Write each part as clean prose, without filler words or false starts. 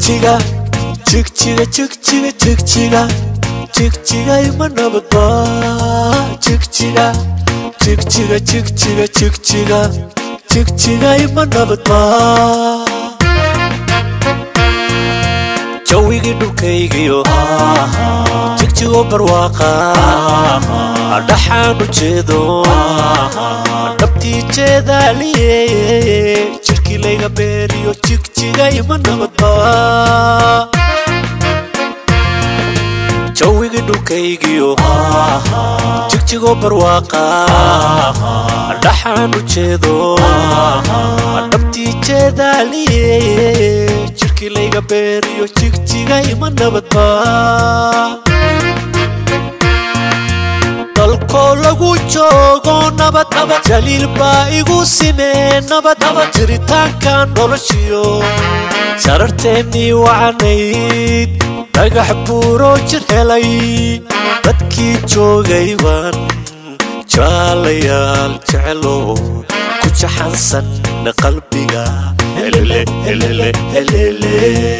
jigjiga jigjiga jigjiga jigjiga jigjiga ima nabadba jigjiga jigjiga jigjiga jigjiga jigjiga ima nabadba jawigi dhulkaygiyo jigjigo barwaaqa dhaxaan u jeedo dhabtii jeedaaliye jirkii layga beeriyo jigjiga ima nabadba jawigi dhulkaygiyo jigjigo barwaaqa dhaxaan u jeedo dhabtii jeedaaliye jirkii layga beeriyo jigjiga ima nabadba dalko lagu joogo nabad jaliil baa igu simee nabad jiritaankan noloshiyo sararteennii wacanayd dhagax buuro jir helay dadkii joogay baan jaalayaal jecelo ku jaxansan qalbiga helele helele helele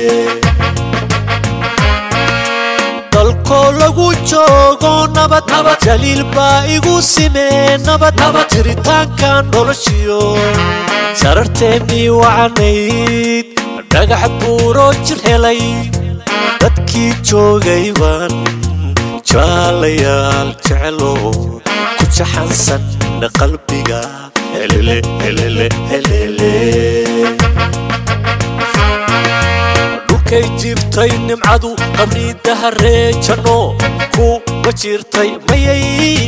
dalko lagu joogo nabad jaliil baa igu simee nabad jiritaankan noloshiyo sararteennii wacanayd dhagax buuro jir helay dadkii joogay baan jaalayaal jecelo ku jaxansan qalbiga helele helele helele dhulkay jiibtay nimcadu qabriidaha reejano ku wajirtay mayay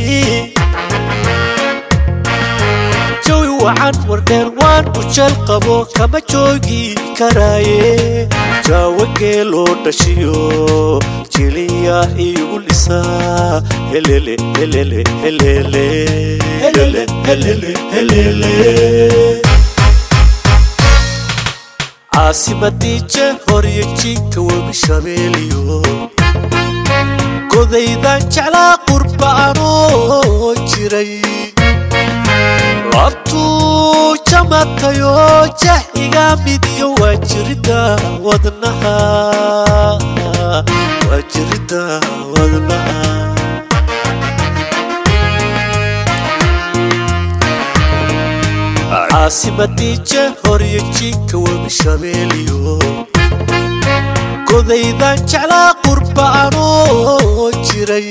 jawi wacan wardheer waan u jeel qabo kama joogi karaaye jaawageeloo dhashiyo jiliya igu lisaa helele helele helele helele helele helele caasimadii jehor iyo jiinka webi shabeeliyo godaydan jeclaa qurba anoo jiray labtuu jamatayo jah iga midiyo waa jirida wadnaha waa jirida wadnaha caasimadii jehor iyo jiinka webi shabeeliyo godaydan jeclaa qurba anoo jiray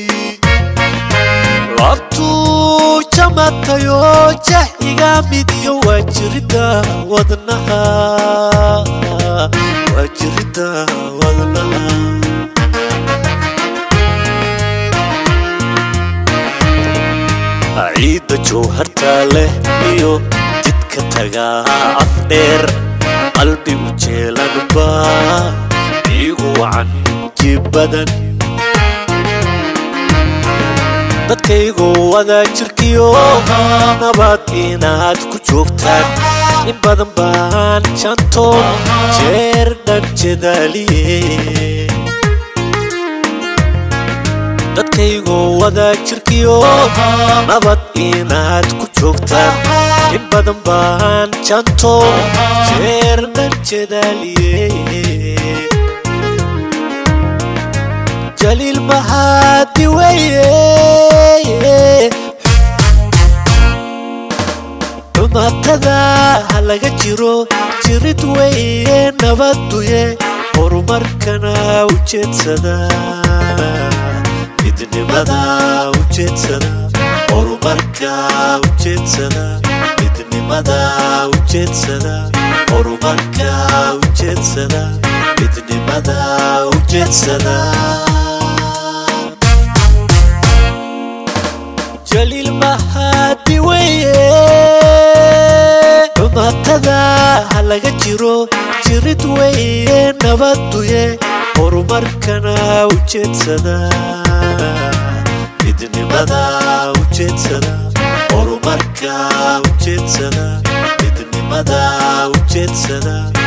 labtuu jamatayo jah iga midiyo waa jirida wadnaha waa jirida wadnaha ciidda jowharta leh iyo jidka tagaa afdheer qalbi u jeelanba igu wacan jibadan dadkaygu wada jirkiyo nabad inaad ku joogtaan in badan baan jantoon jeer dhan jedaaliye dadkaygu wada jirkiyo nabad inaad ku joogtaan in badan baan jantoon jeer dhan jedaaliye jaliil mahadi weye xumatada halaga jiro jirid weye nabaduye horumarkana ujeedsada midnimada ujeedsada horumarka ujeedsada midnimada ujeedsada horumarka ujeedsada midnimada ujeedsada jaliil mahadi weye xumatada halaga jiro jirid weye nabaduye horumarkana ujeedsada midnimada ujeedsada horumarka ujeedsada midnimada ujeedsada